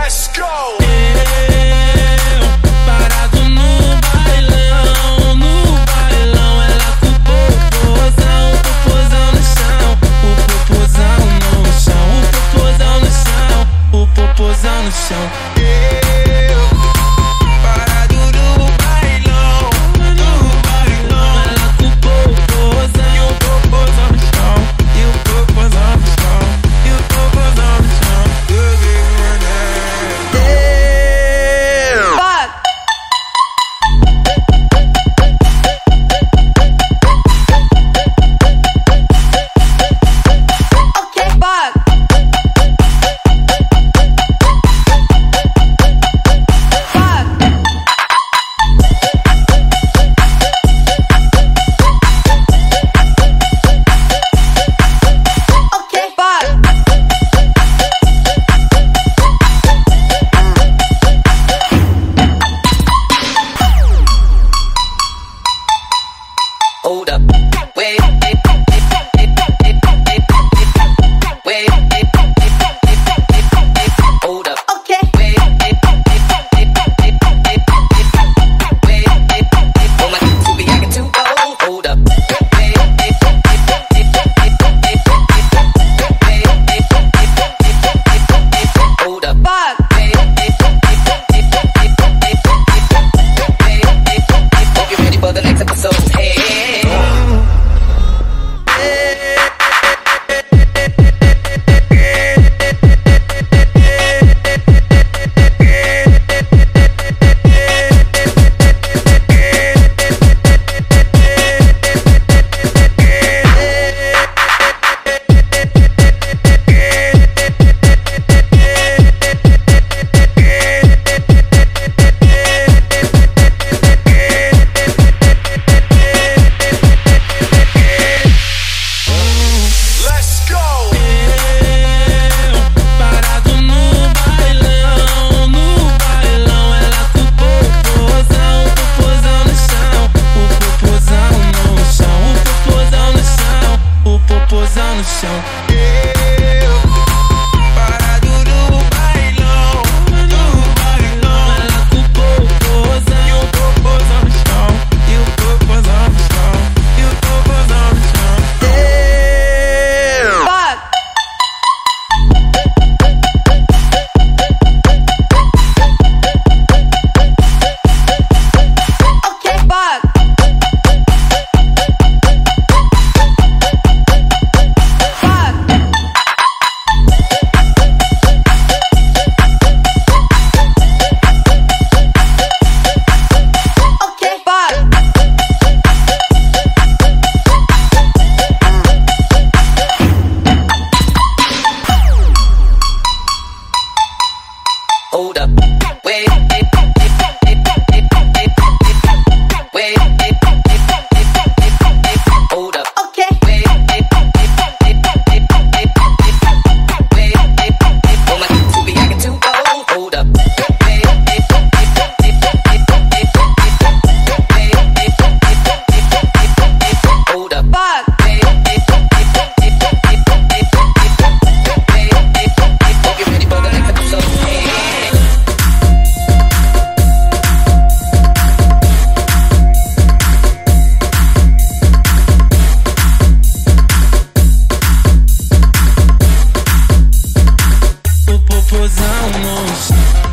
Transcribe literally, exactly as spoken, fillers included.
Let's go! Eu, parado no bailão, no bailão, ela com o popozão, o popozão no chão, o popozão no chão, o popozão no chão, o popozão no chão. Eu, parado no bailão, no bailão, ela com o popozão, e o popozão no chão, e o popozão no chão, e o popozão no chão. Hold up, wait, wait, hold up, okay, wait, wait, oh my to be acting too old, hold up, wait, hold up, wait, hope you're ready for the next episode, hey. No chão. Eu, parado no bailão, no bailão, ela com o popozão, e o popozão no chão, e o popozão no chão, e o popozão no chão. Eu, ok, fuck. Hold up, wait, wait, hold up, okay, wait, wait, oh my to be acting too old, hold up, wait, hold up, fuck, wait, hope you're ready for the next episode. O popozão no chão.